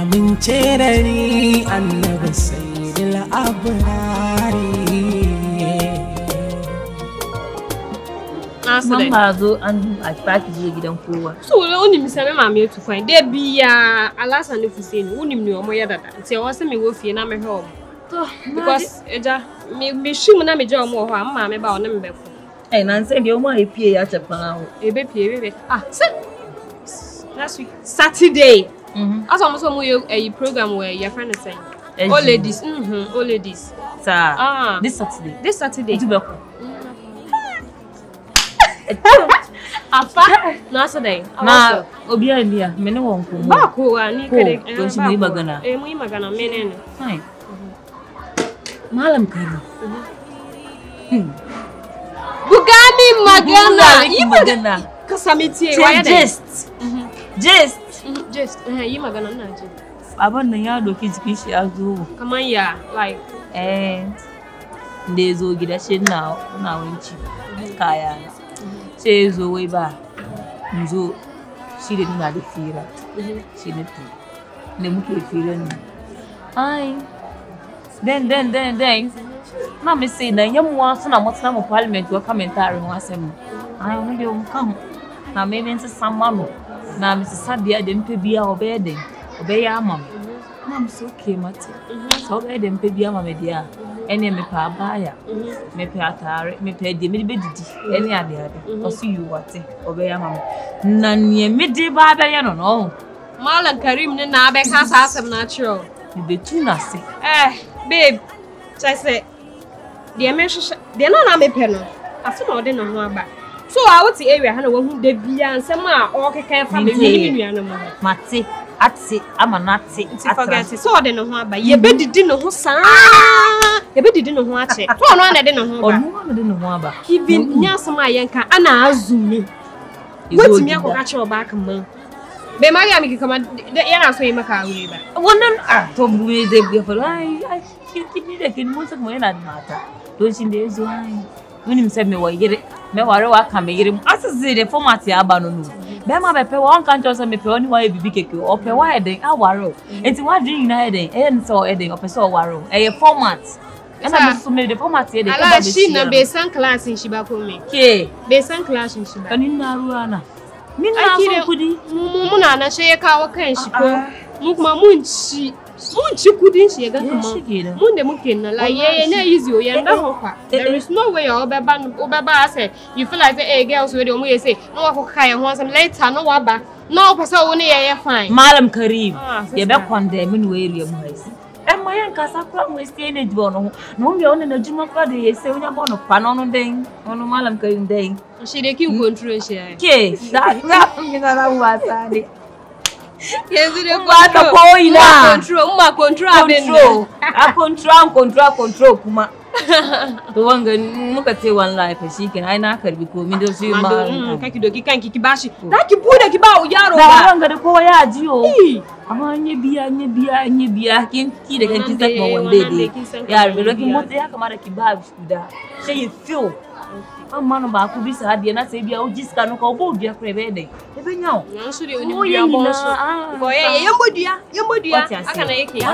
amince da ni annabi sayyidil abrari Mama zo an a baki je gidan kowa. So woni mi se me ma me to find. Dey bia alasa ne fuse ni woni mi omo yedada. Nti e wo se me wo fie na me hwe omo. Because eja me shim na me je omo ho amma me ba o na me befo. Eh na nse de omo epie ya chepan ho. Ebe pie ebe. Ah, last week Saturday. As almost some a program where your friend is saying all ladies. All ladies. Sir. This Saturday. Apa? No Saturday. Na obi andia me ne won ko. Ba ko ani kede. Ko shi mu magana. Mu magana menene. Fine. Mallam Karim. Bugani magana. Kasamiti waya Just yi magana na ji. Abin nan ya doki jikin shi ya zo. Kaman ya like da zo gida shi na wanci kaya na. Sai zo wai ba zo shi da nuna da fira. Shi ne to. Ne muke fira ne. Ai. Den. Na me say na yamwa suna mutuna mu parliament wa commentary wa sai mu. Ai mu de mu kam. Na me men samano. Na Mrs. Sadia de mpebia obede obeya amam na mso okay mate so obede mpebia amam dia ene me pa abaya me pe atare me pe de me bedidi ene ade o see you what obeya amam na nie me de ba be ye no Mallam Karim ne na be ka sa asem na chiro me be tu na se babe I say de me hwehwe de na me pe no aso na ode no ho aba. So I want to area hana wahu de bia nsem a o keka fa me nua no mo mate ate amanate forget so de no ho aba ye bedidi no ho saa ye bedidi no ho ache so no na de no ho aba onu na de no ho aba even nyasem a yenka ana azumi wetimi akoka che oba aka man be maria mi kama ye na so ye maka awe ba wonan to buwe de bia for ai kini de kin mo se mo na mata to shinde zo ai woni mse me wayire me ware wa ka me yire asese de format ya aba no no be ma be pe won kan cho se me pe oni wa bibi keke o pe wa eden awaro enti wa dream na eden so eden o pe so waro e format ena be so me de format ye de ala shi na be san class in shiba ko me ke be san class in shiba ani na ruwa na min na so kudi mu na she ya kawo kan shi ko mu kuma mun ci kudin shi ga kuma mun da muke na la ye na easy o yanda ho kwa there is no way o beba say you feel like say girls we dey omo ye say no wa ko kai ho some later no wa ba no person wo ne ye fine Mallam Karim ye be condemn ni we area mu haisi mo yen kasa kra mo stay na jibo no no me on na juma kra de ye say onya bo no pa no den ono Mallam Karim den she dey keep control she ke that me na wa sare yes the control kuma to wanga muka ce wallahi fa shikenan ai na karbi ko min da shi ma kaki doki kanki ki bashi daki bude ki ba yaro ba da wanga da kowa ya jiyo amma nye biya kin ki da kanki sai ma wande dai ya rubuta kin motsa ya kamata ki ba shi da sai you feel amma no ba ku bisa hadiya na sai biya o jiska no ko bo biya prebe dai ebe nyawo so de oni biya bonso ko ye yambodua aka na yake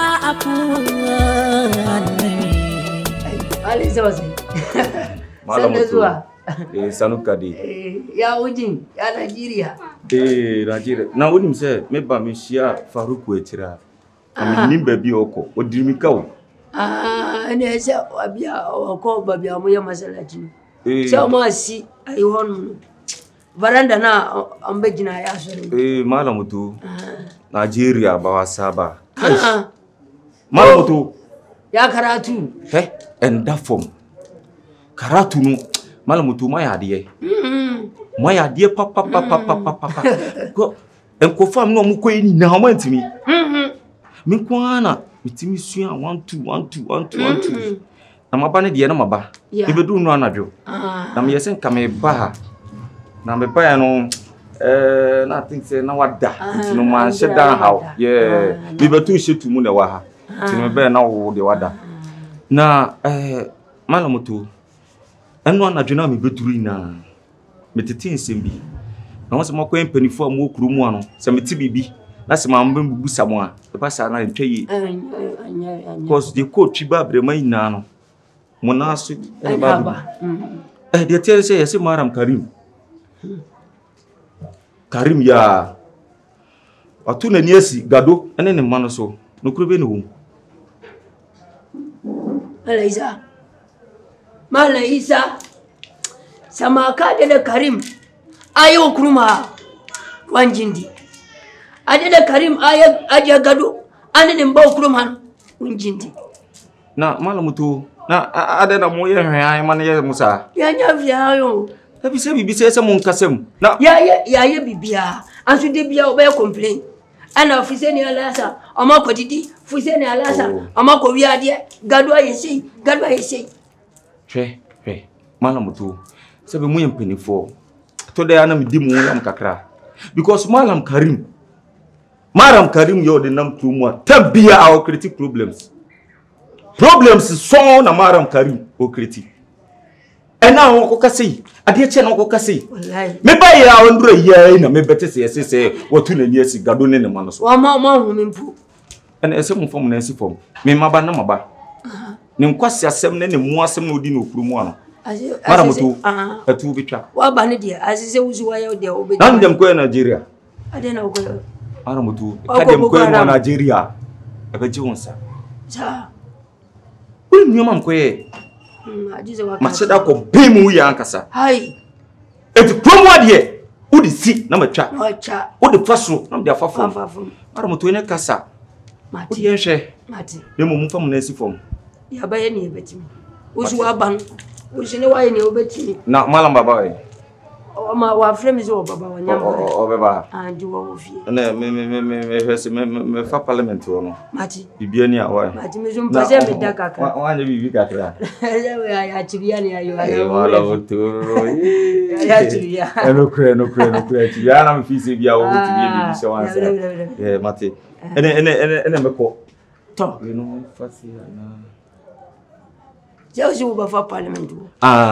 Ali zawazi Mallam zuwa sanuka di ya ujin ya Nigeria Nigeria na woni mse me ba me shia Faruku etira ami nimba bi oko odirmika wo ene se abia oko ba bia mo ya masalaci so mo si ai hon varanda na ambejina ya so Mallam tu Nigeria ba wasaba Mallam tu ya karatu enda form karatu no Mallam tu maya de papa ko enko fam no mu koyi ni na ho mantimi min kwana mitimi sua 1 2 na maba ne de na maba ebedu no anadwo na me yesen kame ba na me ba ya no na think say na wada no man she down how me betu shetu mu na wa ha me ba na wo de wada na Mallam tu eno anadwo na me beturu ina metete nsem bi na wose makwa empanifo am okuru mu ano se meti bibi That's my Busamoa, the Passana and Tray. Because the court Chiba remain now. Monasu, and Baba. They tell say, I say, Madam Karim. Karim, ya. Atuna niesi gado ene ne mano so no kurube no Malaisa samaka de Karim ayo kuruma wanjindi ade de Karim aja gado ane ne mba kuruma wanjindi na malamutu na ade na moye hwan man ye musa ya nyavia yo tabi se bibi se mon kasem na ya bibia anso de bia obe complain ana ofise ni alasa ama ko didi fuse ni alasa ama ko wiade gado ayesi hwe malamutu se be moye mpenifo to de ana medi mu yam kakra because Malam Karim yo de nam tu mu tabia our critic problems so na Malam Karim o critic ena won ko sei ade che na ko kasei wallahi me ba ya wondro ya na me bete se watu na ni asi gado ne ma no so wa ma hu me mpu ena ese mu fom na asi fom me maba na maba ne nkwasi asem ne mu asem na odi na okuru mu ano mara mutu atu bitwa wa ba ne dia asise wuzu wa ya de obe nan dem ko Nigeria ade na ko mara mutu kadem ko Nigeria e be ji wonsa sa ul nyoma mkoye Machida ko bimu ya ankasa. Hai. Eti promo ade udi si na matwa. Matwa. Udi faso na de afafo. Ara moto ene kasa. Mati. Udi enhwe. Mati. Demo mu fam na si fam. Ya ba ye ne betimi. Usu aban. Usu ne wa ye ne obetimi. Na Malam baba we. O ma wa frame zo baba wa nyamba. O baba. Anji wo ofie. Na me fa parliament wo no. Mati. Bibia ni awa. Mati me zo mpase me dakaka. Wa anya bibi kakra. Ya chibia ni ayo. Wala otoro. Ya chibia. No kre. Chibia na mfisi bia wo tibia bibi se wansa. Mati. Ene meko. To. We no fasi na. Jao si wo fa parliament wo.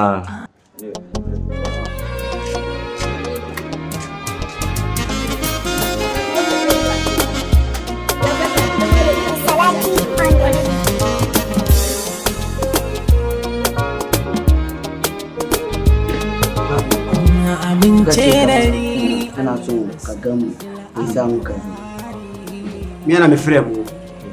Ana so kagamu isamu kazi mimi na mefrɛ mo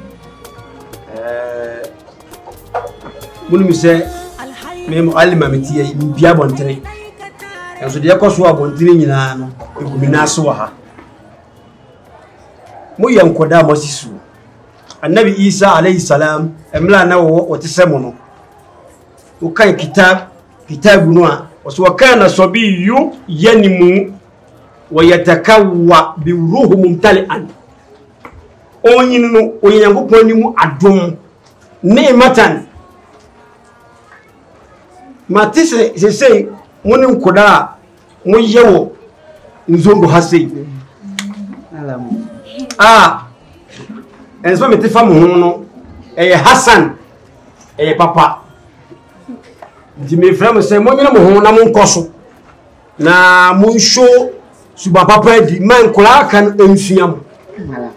munu mi sɛ me muallima metiye bia bontere enso de yakoso abontere nyina no egumina so ha mo yankoda mo sisu annabi Isa alayhi salam emla na wo otesemo no o kan kitabu no a وكان صبي ينمو ويتكوى بروح ممتلئا اونينو اونيانغو بونيمو ادوم نيماتان ما تسي سي مونن كودا مو ييو نزونغو هاسي انسو متفا مونو اي حسن اي بابا di me frère se mo nyina mo ho na mo nkoso na mo show suba papa di man kula kan ensuam Malam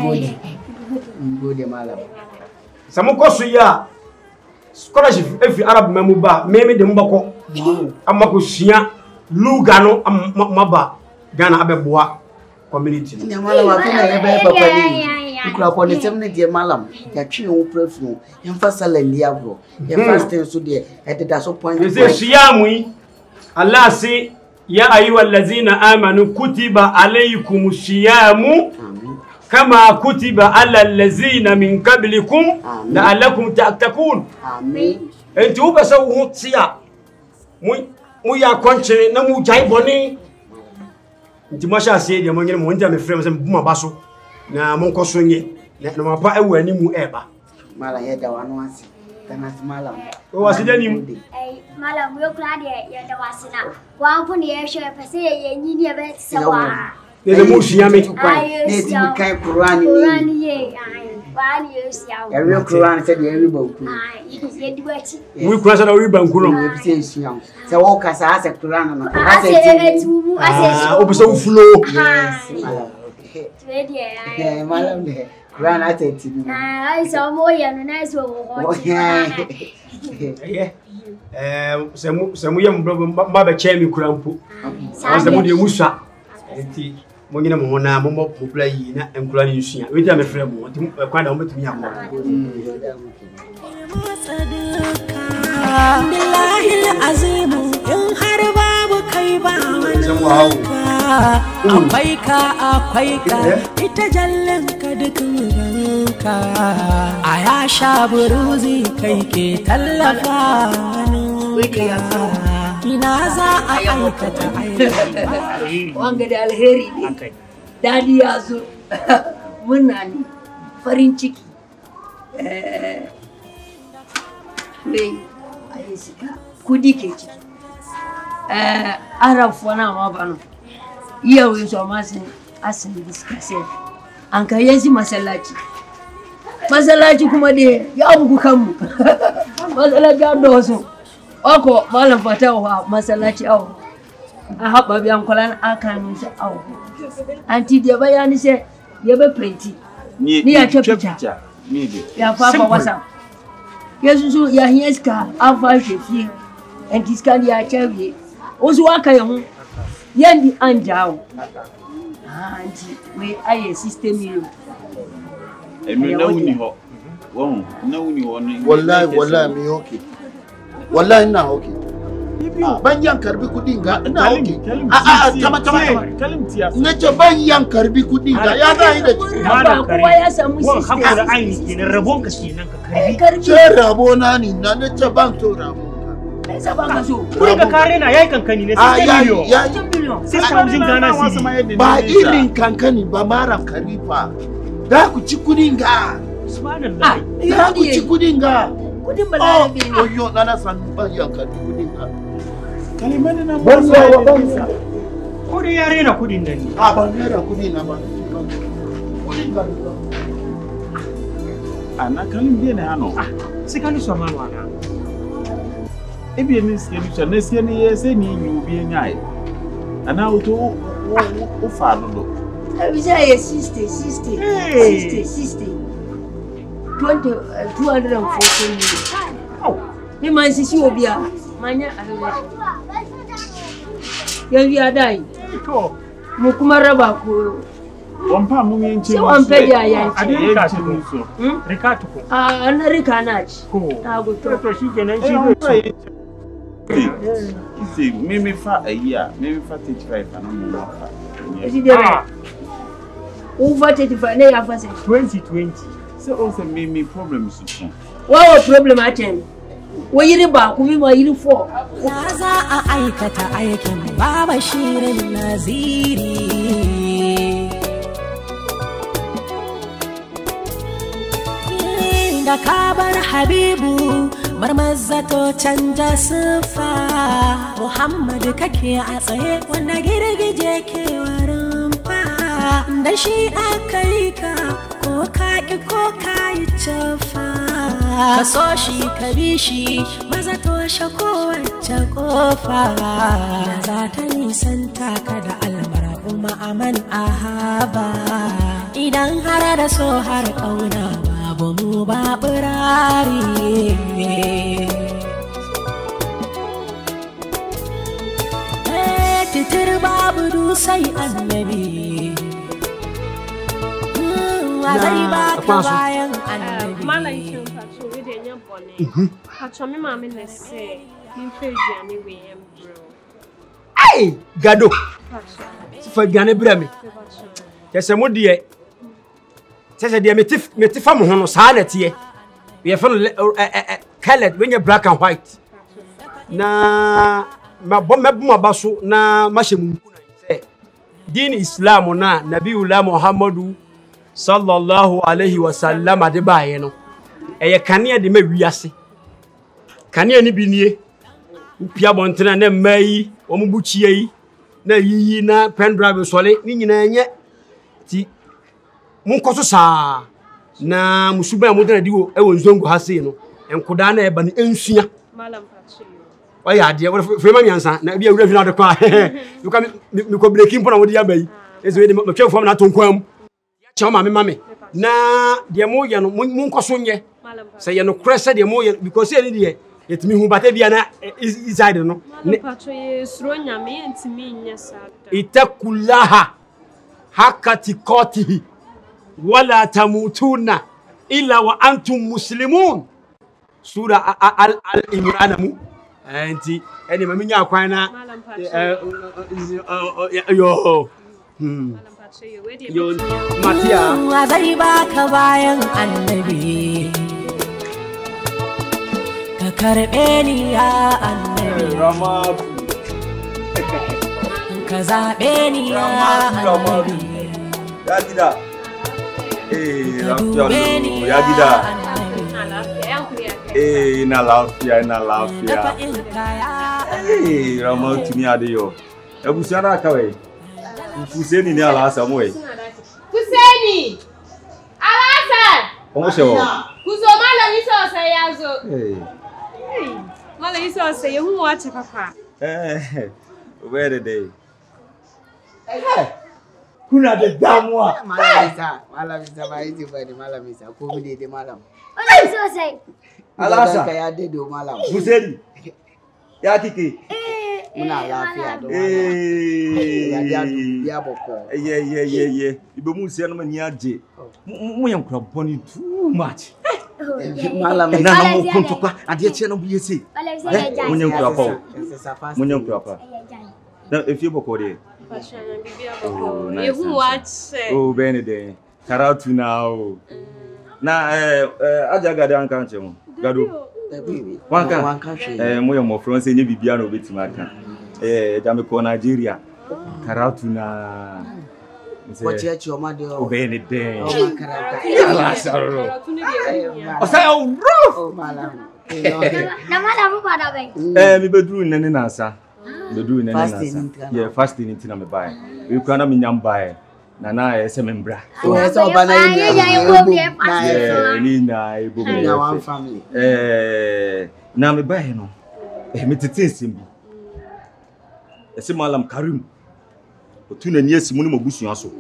ngode malam sa mo koso ya scholarship efi arab memu ba me de mbako amako sua luga no maba Ghana abeboa community ni malam akina ye ba papa ni ukura ko ne tem ne die malam ya twi wo prefu ya mfa salandi agro ya fasting so de ededa so point ze siyamu Allah si ya ayyuhallazina amanu kutiba alaykumus siyamu kama kutiba alal ladzina min qablikum la'allakum ta'taqun amen enti wo besa wo tia mu ya konche na mu jai boni nti mo sha sie de mo nyene mo ntia me frem se buma baso na mo nkoso nye na mapa ewu animu eba malam ya da wanu asi kana malam o waside ni malam yo kla de ya da wasina wa fu ne ya she pese ye nyi ne be sawa ne mo shia me ne ti kai Qur'ani ye wa ni yo sia ya ri Qur'ani se de ri ba ku ye di wachi wi kura sa na wi ban kuno ye ti sia se wo kasa ase Qur'ani no ase tu ase o pese wo fulo Malam ne. Run at it. I saw more and nice one. Some young brother Chammy Crampo. Some of the Musa. Mongina Mona, Momo, play and Claudia. We tell me, friend, quite a bit to me. akwai ka ita jallan ka duk muganka aya sha buruzi kai ke tallafa ina za a aikata wanga da alheri ne dadi ya zo muna ne farin ciki wai ayi sika kudi ke ciki arafu na ma bano yau yin so masin asin discuss an kai yanzu masallaci kuma dai ya bugu kanmu masallaci an doso oko malam fatawa masallaci awo a haɓa biyan kwalan akan shi awo anti da bayani sai ya ba print ni ya tabbata ya fafa wasa yesu so ya hinska afa shefi anti scan ya chawe ozu aka yahu yandi anjawo anti we aye system yo emi na wuni ho won na wuni ho ni wallahi mi okay wallahi ina okay ban yan karbi kudin ga ina okay tama nace ban yan karbi kudin ga ya zai da ba kowa ya samu system hakura aini kenan rabon ka kenan ka karbi ce rabo na ni na nace ban to rabo sai ba ka so kuri ka kare na yayi kankani ne sai biliyon sai ka mujin gana si ba irin kankani ba maram karifa da ku ci kudin ga subhanallah da ku ci kudin ga kudin balarabe ne oyo nana san ban yan karbi kudin ga kalimani na banza ko da yare na kudin nan ne ban yare kudin na ba kudin ga ana kalim dai ne ano sai kan so ma wana ebi ni sike ni yese ni yubi nyai ana uto o fa no do we say 60 214 ni man sisi obia manya yanzu ya dai to mu kuma raba ko wampa mu yin ce so an fadi ayan ce rika tu so rika tu ko an rika na ci ko go to shi kenan shi see me fa a year me fa 35 and mo fa is there over 35 ne ya fa 2020 so also me problems so what problem atem wai riba kuma ma yiri 4 za a aikata aikin baba shirin naziri da kabar habibu marmazato canja sifa Muhammadu kake a tsaye wanda girgije ke warin fa da shi aka yi ka ko ka ki ko ka yi cafa ka so shi ka bi shi maza toshe kowace kofa da za ta nisanta ka da almara kuma aman ahaba idan har da so har kauna babu mu ba burari titir babu dusai annabi zai ba ka bayan annabi Malancin fato da yan bone fato mi mama na se min feji ani we em bro ai gado fa gane brami kese mo de sese de metifa mo hono saa na tie we fa colored when you black and white na ma bomma baso na mashemu se din islam na nabiyullah muhammadu sallallahu alaihi wasallam ade baaye no eye kanea de ma wiase kanea ni binie upia bontena na mai omubuchie yi na yiyi na pendrive sole ni nyina nye ti munkoso saa na musuba mudana diwo e wonzongo hase no enkoda na eba ni ensua malam pachi oya de frema miansa na bia wura fina de kwa you can me ko breaking pona wodi abai Ezo we de matwa fam na tonkwam. Cha mame. Na de mo ye no mun koso nye. Say ye no krese de mo ye because ye ni de yetimi hu bata bia na inside no. Patro ye suro nyame entimi nya sa. Itakulaha hakati qatihi wala tamutuna illa wa antum muslimun. Sura al-Imran mu. Anti eni mami nya kwan na yo yo Matia zai baka bayan annabi ka karbe ni ya annabi ka zabe ni ya annabi ya gida ya gida na lafiya Rama tuni adeyo ebusiana kawe Kuseni ni alasa moe Kuseni alasa Omo shewo Kuzo mala iso sayazo mala iso saye hu wache papa where day kuna de damwa Malamisa baiti bani malamisa ko mi de malam iso sai alasa ka ya de do malam Kuseni ya kike muna lafiya do ya boko ye ibe mu se no mani age mu yam kra boni too much malam na mo konto kwa ade che no biye se mu nyam kra pa mu nyam kra pa na efie boko de Pachana bibia boko ye hu wache bene de karatu na o na aja gade an kan che mo gado wanka mo mo France nye bibia no betima aka jame ko Nigeria karatu na Wachechi o made o bene de karata saroro osai o malam na malam pada be mi bedru nene na asa bedru nene na asa fasting intina me bae we kana me nyam bae na ese membra so bana ni na ibo na one family na me bae no me tete bi ese Mallam Karim otuna ni asimu ni mabusuan so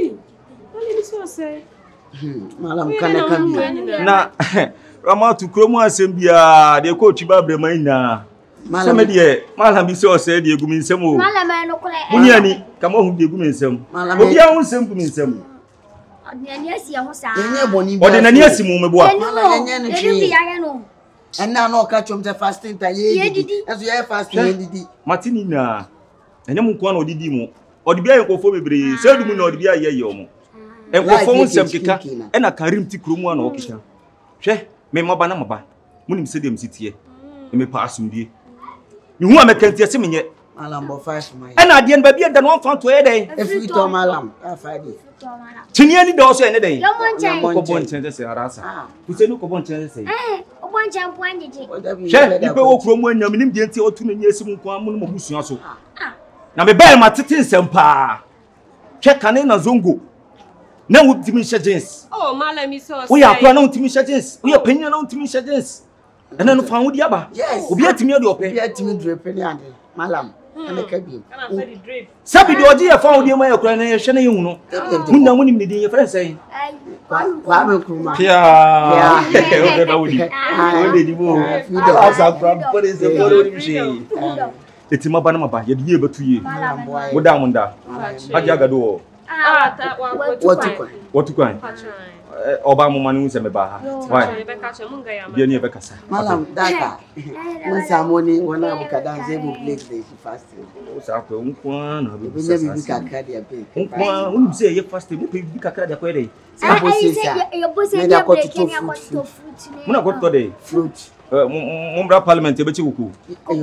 Mallam kana kabi na Rama tu kromu asem bia de ko twiba brema ina Mallam de Mallam bi so se de egumi nsem o Mallam no kole munia ni kama hu de egumi nsem obi a hu nsem gumi nsem Odiani asi ho sa yenye boni bi Odinani asimu meboa Mallam yenye no twi ya no enna no ka chom te fasting ta ye didi eso ye fasting ye didi matini na enye mu kwa na odidi mu odibia yenkofo bebre se du mu na odibia ye omo enkofo mu nsem keka ena Karim ti kromu ana okita hwe me maba na maba munim se dem sitie me pa asumdie ni hu amekantie se menye Mallam bo 5 mai ena ade en ba bia da no fan to ye den efi to Mallam afadi tini ani do so ene den yo monchen ko bonchen se arasa kusenu ko bonchen se o bonchen puanjiji hwe ibe wo kromu anyam nim de nti otu na nyesi mu kwa mu no mabusuan so na me bae matete nsem pa hwe kane na zongo na wutimi jeans oh Mallam iso we ya kwa na wutimi jeans we ya penya na wutimi jeans ena no fa wudi aba obi atimi ade ope obi atimi drepe ni ade Mallam ana kabi kana fadi drip sabi de oje ya fa wudi ma ya kura na ye hwe na ye hu no munna munim ne din ye friend say kwa me kuma ya o da wudi o de di bo asa from police for wudi shi etima ba na maba ye de ye batu ye woda munda aja gado ta watu kwa oba mu manu se me ba ha why bi ni e be kasa Mallam data mun samu ni wala bu kadan zai bu plate da shi fasting o sa ko nkwa na bi bi ne bi kakra dia pe nkwa unu se ye fasting mu pe bi kakra dia ko dey sa bo se sa me da ko to fruit muna ko to dey fruit mumbra parliament e be chi kuku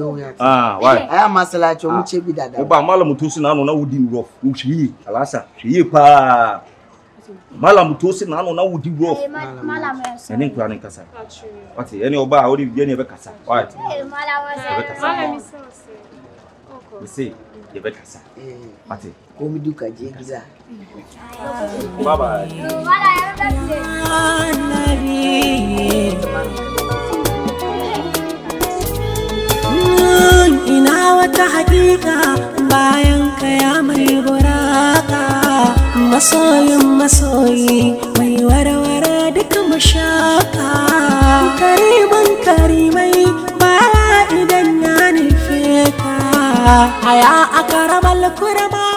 why aya masalachi o mu che bi dada o ba Mallam to su na no na wudi rough wo hwi alasa hwi pa Mallam to se na no na wudi rough Mallam ene nkura ne kasa wati ene oba a odi bi ne be kasa why Mallam iso se we say ye be kasa wati ko mi duka je giza bye bye ina wata hakika bayan ka ya mai buraka masoyin masoyi mai warware duka mashaka kariman karimai baya idan ya nufe ka haya aka rabal kurama